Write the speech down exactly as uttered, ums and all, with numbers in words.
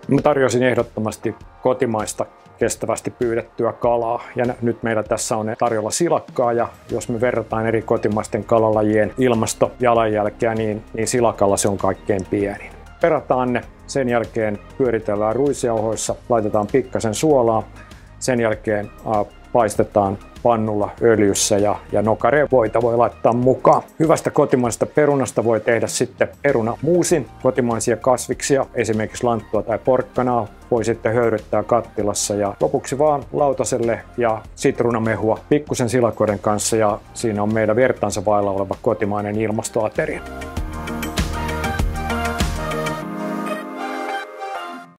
Mä tarjosin ehdottomasti kotimaista kestävästi pyydettyä kalaa. Ja nyt meillä tässä on tarjolla silakkaa, ja jos me verrataan eri kotimaisten kalalajien ilmastojalanjälkeä, niin, niin silakalla se on kaikkein pienin. Perataan ne, sen jälkeen pyöritellään ruisjauhoissa, laitetaan pikkasen suolaa, sen jälkeen äh, paistetaan pannulla öljyssä ja, ja nokareen voita voi laittaa mukaan. Hyvästä kotimaisesta perunasta voi tehdä sitten perunamuusin. Kotimaisia kasviksia, esimerkiksi lanttua tai porkkanaa, voi sitten höyryttää kattilassa ja lopuksi vaan lautaselle ja sitruunamehua pikkusen silakoiden kanssa, ja siinä on meidän vertaansa vailla oleva kotimainen ilmastoateria.